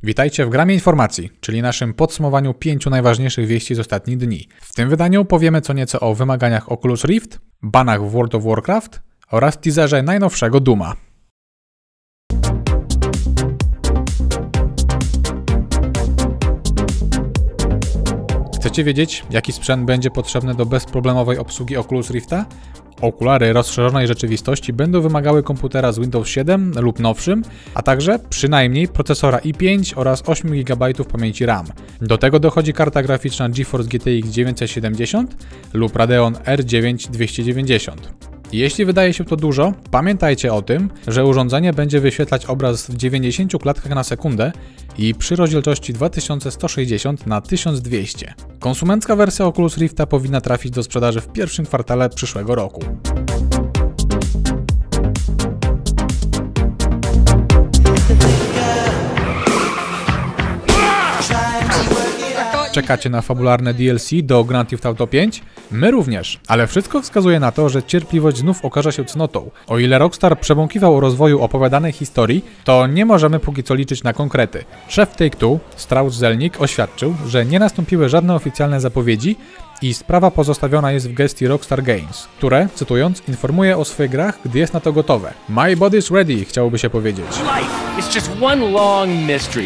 Witajcie w Gramie Informacji, czyli naszym podsumowaniu 5 najważniejszych wieści z ostatnich dni. W tym wydaniu powiemy co nieco o wymaganiach Oculus Rift, banach w World of Warcraft oraz teaserze najnowszego Dooma. Chcecie wiedzieć, jaki sprzęt będzie potrzebny do bezproblemowej obsługi Oculus Rifta? Okulary rozszerzonej rzeczywistości będą wymagały komputera z Windows 7 lub nowszym, a także przynajmniej procesora i5 oraz 8 GB pamięci RAM. Do tego dochodzi karta graficzna GeForce GTX 970 lub Radeon R9 290. Jeśli wydaje się to dużo, pamiętajcie o tym, że urządzenie będzie wyświetlać obraz w 90 klatkach na sekundę i przy rozdzielczości 2160 na 1200. Konsumencka wersja Oculus Rifta powinna trafić do sprzedaży w pierwszym kwartale przyszłego roku. Czekacie na fabularne DLC do Grand Theft Auto 5? My również, ale wszystko wskazuje na to, że cierpliwość znów okaże się cnotą. O ile Rockstar przebąkiwał o rozwoju opowiadanej historii, to nie możemy póki co liczyć na konkrety. Szef Take-Two, Strauss-Zelnick, oświadczył, że nie nastąpiły żadne oficjalne zapowiedzi i sprawa pozostawiona jest w gestii Rockstar Games, które, cytując, informuje o swoich grach, gdy jest na to gotowe. My body's ready, chciałoby się powiedzieć. Life is just one long mystery.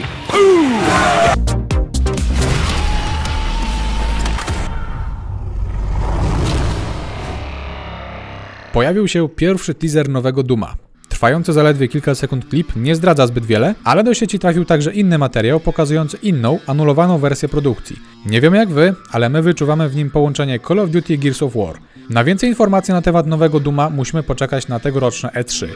Pojawił się pierwszy teaser nowego Dooma. Trwający zaledwie kilka sekund klip nie zdradza zbyt wiele, ale do sieci trafił także inny materiał pokazujący inną, anulowaną wersję produkcji. Nie wiem jak wy, ale my wyczuwamy w nim połączenie Call of Duty i Gears of War. Na więcej informacji na temat nowego Dooma musimy poczekać na tegoroczne E3.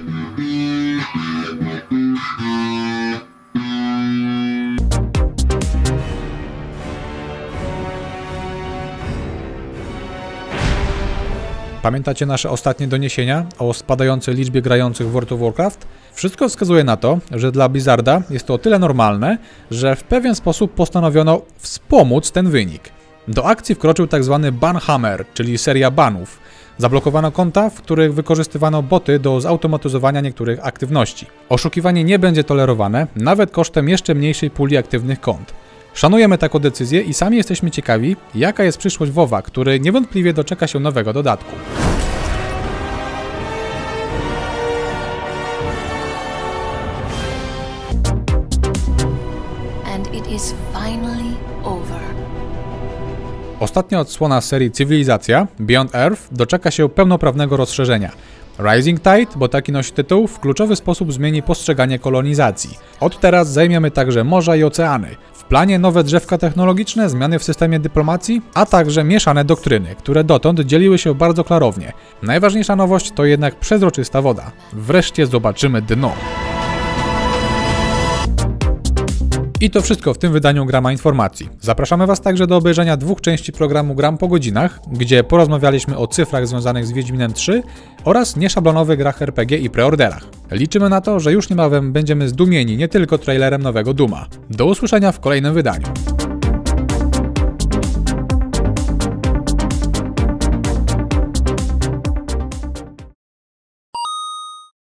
Pamiętacie nasze ostatnie doniesienia o spadającej liczbie grających w World of Warcraft? Wszystko wskazuje na to, że dla Blizzarda jest to o tyle normalne, że w pewien sposób postanowiono wspomóc ten wynik. Do akcji wkroczył tzw. Banhammer, czyli seria banów. Zablokowano konta, w których wykorzystywano boty do zautomatyzowania niektórych aktywności. Oszukiwanie nie będzie tolerowane, nawet kosztem jeszcze mniejszej puli aktywnych kont. Szanujemy taką decyzję i sami jesteśmy ciekawi, jaka jest przyszłość WoWa, który niewątpliwie doczeka się nowego dodatku. And it is finally over. Ostatnia odsłona serii Cywilizacja, Beyond Earth, doczeka się pełnoprawnego rozszerzenia. Rising Tide, bo taki nosi tytuł, w kluczowy sposób zmieni postrzeganie kolonizacji. Od teraz zajmiemy także morza i oceany. W planie nowe drzewka technologiczne, zmiany w systemie dyplomacji, a także mieszane doktryny, które dotąd dzieliły się bardzo klarownie. Najważniejsza nowość to jednak przezroczysta woda. Wreszcie zobaczymy dno. I to wszystko w tym wydaniu Grama Informacji. Zapraszamy Was także do obejrzenia 2 części programu Gram po godzinach, gdzie porozmawialiśmy o cyfrach związanych z Wiedźminem 3 oraz nieszablonowych grach RPG i preorderach. Liczymy na to, że już niebawem będziemy zdumieni nie tylko trailerem nowego Dooma. Do usłyszenia w kolejnym wydaniu.